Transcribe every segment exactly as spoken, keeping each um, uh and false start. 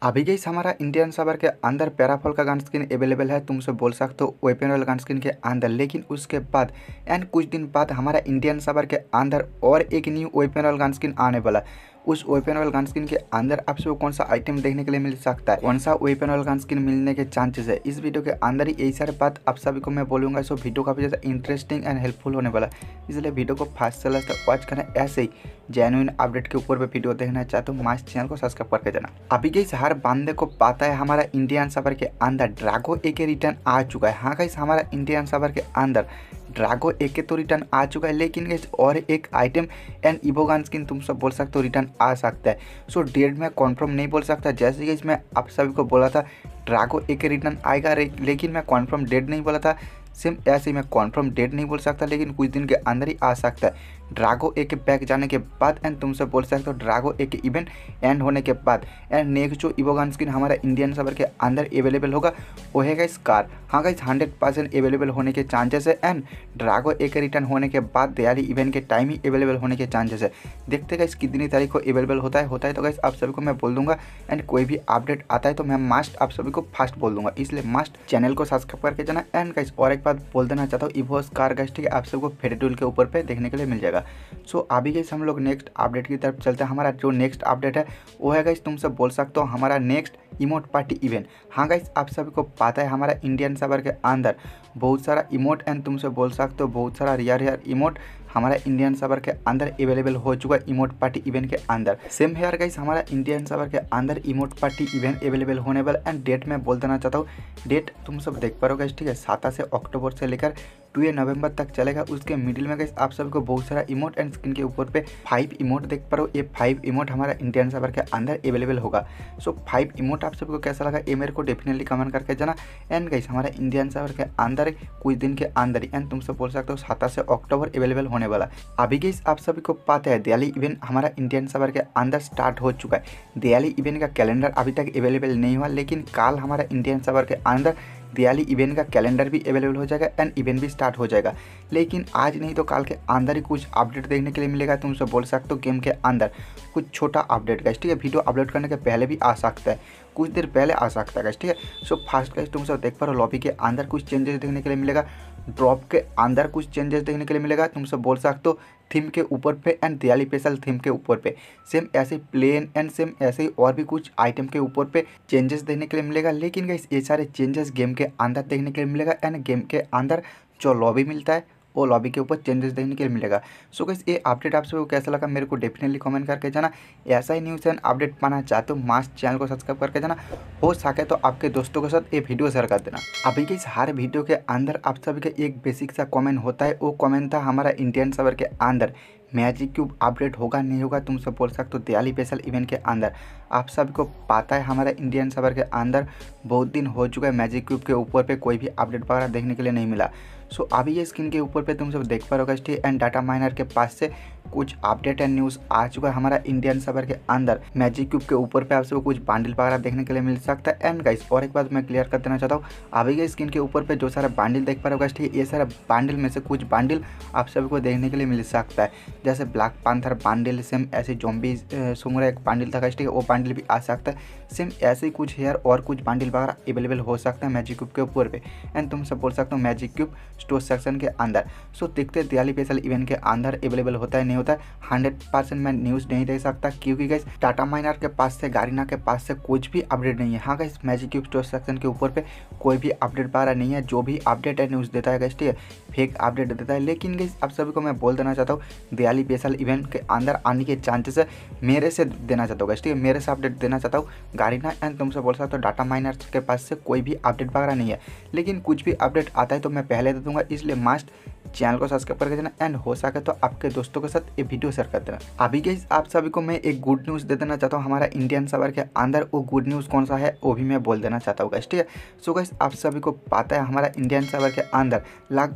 अभी गाइस हमारा Indian server के अंदर पैराफॉल का गन स्किन अवेलेबल है, तुमसे बोल सकते हो वेपन वाला गन स्किन के अंदर। लेकिन उसके बाद एंड कुछ दिन बाद हमारा इंडियन सर्वर के अंदर और एक न्यू वेपन वाला गन स्किन आने वाला। उस वेपन वाला गन स्किन के अंदर आपसे कौन सा आइटम देखने के लिए मिल सकता है, कौन सा वेपन वाला गन स्किन मिलने के चांसेस है, इस वीडियो के अंदर ही यही सारे बात आप सभी को मैं बोलूँगा। सो वीडियो काफ़ी ज़्यादा इंटरेस्टिंग एंड हेल्पफुल होने वाला, इसलिए वीडियो को फास्ट से लास्ट तक वॉच करना। ऐसे ही जेन्युइन अपडेट के ऊपर भी वीडियो देखना चाहते हो मास्ट चैनल को सब्सक्राइब करके जाना। अभी गाइस हर बंदे को पता है हमारा इंडियन सर्वर के अंदर ड्रैगो ए के रिटर्न आ चुका है। हाँ गाइस हमारा इंडियन सर्वर के अंदर ड्रैगो ए के तो रिटर्न आ चुका है, लेकिन गाइस और एक item and evo gun skin तुम सब बोल सकते हो रिटर्न आ सकता है। सो डेट में कॉन्फर्म नहीं बोल सकता, जैसे कि मैं आप सभी को बोला था ड्रैगो ए के रिटर्न आएगा, लेकिन मैं कॉन्फर्म डेट नहीं बोला था। सेम ऐसे ही मैं कॉन्फर्म डेट नहीं बोल सकता, लेकिन कुछ दिन के अंदर ही आ सकता है ड्रैगो ए के पैक जाने के बाद। एंड तुमसे बोल सकते हो ड्रैगो ए के इवेंट एंड होने के बाद एंड नेक्स्ट जो इवो गन स्किन हमारा इंडियन सर्वर के अंदर अवेलेबल होगा वो है गाइस कार। हाँ गाइस हंड्रेड परसेंट अवेलेबल होने के चांसेस है एंड ड्रैगो ए के रिटर्न होने के बाद दिवाली इवेंट के टाइम ही अवेलेबल होने के चांसेस है। देखते गाइस कितनी तारीख को अवेलेबल होता है होता है तो गाइस आप सभी को मैं बोल दूंगा। एंड कोई भी अपडेट आता है तो मैं मस्ट आप सभी को फास्ट बोल दूंगा, इसलिए मस्ट चैनल को सब्सक्राइब करके जाना। एंड गाइस और एक बात बोल देना चाहता हूँ, इवोस कार गाइस ठीक है आप सबको फेरी टूल के ऊपर पे देखने के लिए मिल जाएगा। सो अभी गाइस हम लोग नेक्स्ट अपडेट की तरफ चलते हैं। हमारा जो नेक्स्ट अपडेट है वो है गाइस तुमसे बोल सकते हो हमारा नेक्स्ट इमोट पार्टी इवेंट। हाँ गाइस आप सभी को पता है हमारा इंडियन सर्वर के अंदर बहुत सारा इमोट एंड तुमसे बोल सकते हो बहुत सारा रियर रियर इमोट हमारा इंडियन सर्वर के अंदर अवेलेबल हो चुका है इमोट पार्टी इवेंट के अंदर। सेम हेयर गाइस हमारा इंडियन सर्वर के अंदर इमोट पार्टी इवेंट अवेलेबल होने वाला। एंड डेट में बोल देना चाहता हूँ, डेट तुम सब देख पा रहे हो गाइस ठीक है, सताईस अक्टूबर से लेकर टू नवंबर तक चलेगा। उसके मिडिल में गाइस आप सभी को बहुत सारा इमोट एंड स्किन के ऊपर पे फाइव इमोट देख पा रहे हो। ये फाइव इमोट हमारा इंडियन सर्वर के अंदर अवेलेबल होगा। सो फाइव इमोट आप सभी को कैसा लगा ये मेरे को डेफिनेटली कमेंट करके जाना। एंड गाइस हमारा इंडियन सर्वर के अंदर कुछ दिन के अंदर एंड तुमसे बोल सकते हो सताईस अक्टूबर अवेलेबल होने वाला। अभी गाइस आप सभी को पता है दिवाली इवेंट हमारा इंडियन सर्वर के अंदर स्टार्ट हो चुका है। दिवाली इवेंट का कैलेंडर अभी तक अवेलेबल नहीं हुआ, लेकिन कल हमारा इंडियन सर्वर के अंदर दिवाली इवेंट का कैलेंडर भी अवेलेबल हो जाएगा एंड इवेंट भी स्टार्ट हो जाएगा। लेकिन आज नहीं तो कल के अंदर ही कुछ अपडेट देखने के लिए मिलेगा। तुमसे बोल सकते हो गेम के अंदर कुछ छोटा अपडेट गाइस ठीक है, वीडियो अपलोड करने के पहले भी आ सकता है, कुछ देर पहले आ सकता है गाइस ठीक है। सो फास्ट गाइस तुम सब देख पा रहे हो लॉबी के अंदर कुछ चेंजेस देखने के लिए मिलेगा, ड्रॉप के अंदर कुछ चेंजेस देखने के लिए मिलेगा। तुमसे बोल सकते हो थीम के ऊपर पे एंड दिवाली स्पेशल थीम के ऊपर पे सेम ऐसे प्लेन एंड सेम ऐसे ही और भी कुछ आइटम के ऊपर पे चेंजेस देखने के लिए मिलेगा। लेकिन गाइस ये सारे चेंजेस गेम के अंदर देखने के लिए मिलेगा एंड गेम के अंदर जो लॉबी मिलता है वो लॉबी के ऊपर चेंजेस देखने के लिए मिलेगा। सो गाइस ये अपडेट आप सबको कैसा लगा मेरे को डेफिनेटली कमेंट करके जाना। ऐसा ही न्यूज़ एंड अपडेट पाना चाहते हो मास्ट चैनल को सब्सक्राइब करके जाना, हो सके तो आपके दोस्तों के साथ ये वीडियो शेयर कर देना। अभी गाइस हर वीडियो के अंदर आप सभी का एक बेसिक सा कमेंट होता है, वो कमेंट था हमारा इंडियन सर्वर के अंदर मैजिक क्यूब अपडेट होगा नहीं होगा। तुम सब बोल सकते हो दिवाली स्पेशल इवेंट के अंदर आप सभी को पता है हमारा इंडियन सर्वर के अंदर बहुत दिन हो चुका है मैजिक क्यूब के ऊपर पे कोई भी अपडेट वगैरह देखने के लिए नहीं मिला। सो अभी ये स्किन के ऊपर पे तुम सब देख पा रहे हो एंड डाटा माइनर के पास से कुछ अपडेट एंड न्यूज़ आ चुका है। हमारा इंडियन सर्वर के अंदर मैजिक क्यूब के ऊपर पे आप सबको कुछ बंडल वगैरह देखने के लिए मिल सकता है। एंड गाइस और एक बात मैं क्लियर कर देना चाहता हूँ, अभी ये स्किन के ऊपर पे जो सारा बंडल देख पा रहे हो ठीक है, ये सारा बंडल में से कुछ बंडल आप सभी को देखने के लिए मिल सकता है, जैसे ब्लैक पैंथर बंडल, सेम ऐसे जॉम्बी सुंगरा एक बंडल था ठीक है, वो बंडल भी आ सकता है। सेम ऐसे ही कुछ हेयर और कुछ बंडल वगैरह अवेलेबल हो सकता है मैजिक क्यूब के ऊपर पे एंड तुम सब बोल सकते हो मैजिक क्यूब स्टोर सेक्शन के अंदर। सो देखते दिवाली स्पेशल इवेंट के अंदर अवेलेबल होता है नहीं होता है, हंड्रेड परसेंट मैं न्यूज़ नहीं दे सकता क्योंकि गाइस टाटा माइनर के पास से गारीना के पास से कुछ भी अपडेट नहीं है। हाँ guys magic cube store section के ऊपर पे कोई भी अपडेट पा रहा नहीं है, जो भी अपडेट है न्यूज़ देता है गाइस ठीक है, फेक अपडेट देता है। लेकिन गाइस आप सभी को मैं बोल देना चाहता हूँ दिवाली स्पेशल इवेंट के अंदर आने के चांसेस है, मेरे से देना चाहता हूँ गाइस ठीक है, मेरे से अपडेट देना चाहता हूँ गारीना एंड तुमसे बोल सकते हो डाटा माइनर के पास से कोई भी अपडेट वगैरह नहीं है। लेकिन कुछ भी अपडेट आता है तो मैं पहले दे दूंगा, इसलिए मस्ट चैनल को सब्सक्राइब करके देना एंड हो सके तो आपके दोस्तों के साथ ये वीडियो शेयर कर देना। अभी गाइस आप सभी को मैं एक गुड न्यूज़ दे देना चाहता हूँ हमारा इंडियन सर्वर के अंदर, वो गुड न्यूज़ कौन सा है वो भी मैं बोल देना चाहता हूँ गाइस ठीक है। सो गाइस आप सभी को पता है हमारा इंडियन सर्वर के अंदर लगभग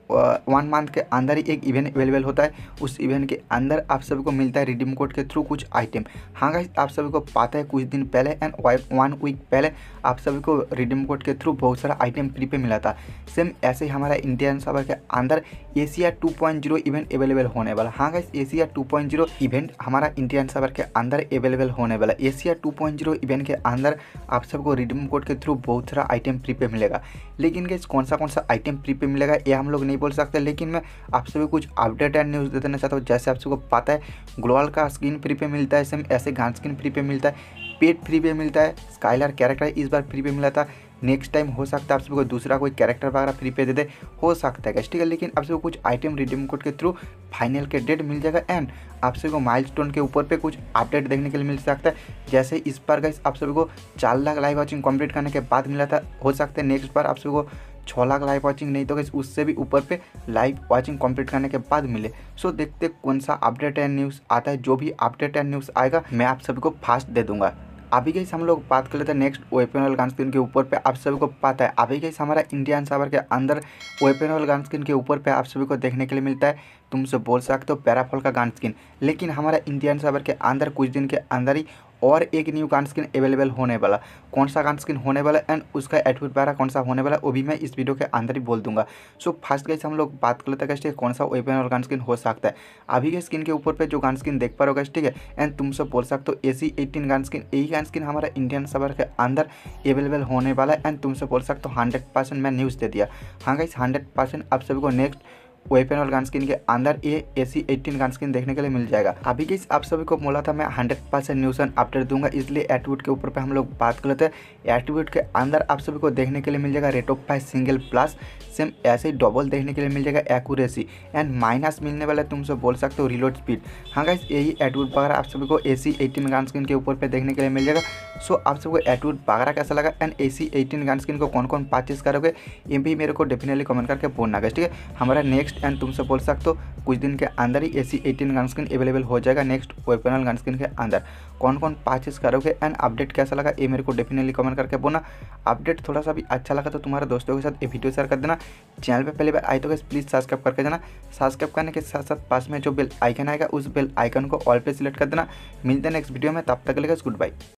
वन मंथ के अंदर ही एक इवेंट अवेलेबल होता है। उस इवेंट के अंदर आप सभी को मिलता है रिडीम कोड के थ्रू कुछ आइटम। हाँ गाइस, आप सभी को पता है कुछ दिन पहले एंड वन वीक पहले आप सभी को रिडीम कोड के थ्रू बहुत सारा आइटम फ्री पे मिला था। सेम ऐसे ही हमारा इंडियन सर्वर के अंदर Asia two point zero event अवेलेबल होने वाला। हाँ guys, Asia two point zero event हमारा इंडियन सर्वर के अंदर अवेलेबल होने वाला। Asia two point zero event के अंदर आप सबको रिडीम कोड के थ्रू बहुत सारा आइटम फ्री पे मिलेगा। लेकिन गाइस कौन सा कौन सा आइटम फ्री पे मिलेगा ये हम लोग नहीं बोल सकते, लेकिन मैं आप सभी कुछ अपडेट एंड न्यूज़ दे देना चाहता हूँ। जैसे आप सबको पता है ग्लोबल का स्किन फ्री पे मिलता है, सेम ऐसे गन स्किन फ्री पे मिलता है, पेट फ्री पे मिलता है, स्काइलर कैरेक्टर इस बार फ्री पे मिला था। नेक्स्ट टाइम हो सकता है आप सभी को दूसरा कोई कैरेक्टर वगैरह फ्री पे दे दे, हो सकता है ठीक है। लेकिन आप सबको कुछ आइटम रिडीम कोड के थ्रू फाइनल के डेट मिल जाएगा एंड आप सभी को माइलस्टोन के ऊपर पे कुछ अपडेट देखने के लिए मिल सकता है। जैसे इस बार गाइस आप सभी को चार लाख लाइव वॉचिंग कंप्लीट करने के बाद मिला था, हो सकता है नेक्स्ट बार आप सभी को छः लाख लाइव वॉचिंग नहीं तो गाइस उससे भी ऊपर पे लाइव वॉचिंग कंप्लीट करने के बाद मिले। सो देखते कौन सा अपडेट एंड न्यूज़ आता है। जो भी अपडेट एंड न्यूज़ आएगा मैं आप सभी को फास्ट दे दूंगा। अभी गाइस हम लोग बात कर लेते हैं नेक्स्ट वेपन वाल गन स्किन के ऊपर पे। आप सभी को पता है अभी गाइस हमारा इंडियन सर्वर के अंदर वेपन वाल गन स्किन के ऊपर पे आप सभी को देखने के लिए मिलता है, तुमसे बोल सकते हो पैराफॉल का गन स्किन। लेकिन हमारा इंडियन सर्वर के अंदर कुछ दिन के अंदर ही और एक न्यू गन स्किन अवेलेबल होने वाला। कौन सा गन स्किन होने वाला एंड उसका एट्रीब्यूट वगैरह कौन सा होने वाला वो भी मैं इस वीडियो के अंदर ही बोल दूंगा। सो फर्स्ट गाइस हम लोग बात कर लेते हैं गाइस कौन सा वेपन और गन स्किन हो सकता है। अभी के स्किन के ऊपर पे जो गन स्किन देख पा रहे हो गाइस, ठीक है, एंड तुम सब बोल सकते हो A C eighteen gun skin. यही गन स्किन हमारा इंडियन सर्वर के अंदर अवेलेबल होने वाला है एंड तुमसे बोल सकते हो हंड्रेड परसेंट मैं न्यूज़ दे दिया। हाँ गाइस, हंड्रेड परसेंट आप सभी को नेक्स्ट वेपन और गन स्किन के अंदर ये A C eighteen gun skin देखने के लिए मिल जाएगा। अभी गाइस आप सभी को बोला था मैं hundred percent news and update दूंगा, इसलिए एट्रीब्यूट के ऊपर पे हम लोग बात कर लेते हैं। एट्रीब्यूट के अंदर आप सभी को देखने के लिए मिल जाएगा rate of fire single plus, same ऐसे ही डबल देखने के लिए मिल जाएगा एक्यूरेसी एंड माइनस मिलने वाला तुमसे बोल सकते हो रिलोड स्पीड। हाँ गाइस, यही एट्रीब्यूट वगैरह आप सभी को A C eighteen gun skin के ऊपर पे देखने के लिए मिल जाएगा। सो आप सबको एट्रीब्यूट वगैरह कैसा लगा and A C eighteen gun skin को कौन कौन परचेज करोगे ये भी मेरे को डेफिनेटली कमेंट करके बोलना गाइस, ठीक है। हमारा नेक्स्ट एंड तुमसे बोल सकते हो कुछ दिन के अंदर ही A C eighteen gun skin available हो जाएगा नेक्स्ट वेपन गन स्किन के अंदर। कौन कौन परचेज करोगे एंड अपडेट कैसा लगा ये मेरे को डेफिनेटली कमेंट करके बोलना। अपडेट थोड़ा सा भी अच्छा लगा तो तुम्हारे दोस्तों के साथ ये वीडियो शेयर कर देना। चैनल पे पहली बार आए तो गाइस प्लीज़ सब्सक्राइब करके जाना। सब्सक्राइब करने के साथ साथ पास में जो बेल आइकन आएगा उस बेल आइकन को ऑल पे सिलेक्ट कर देना। मिलते हैं नेक्स्ट वीडियो में, तब तक के लिए गुड बाय।